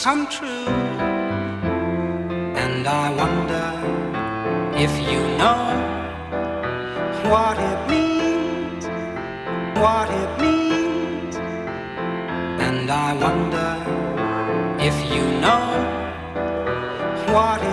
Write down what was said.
come true. And I wonder if you know what it means, what it means. And I wonder if you know what it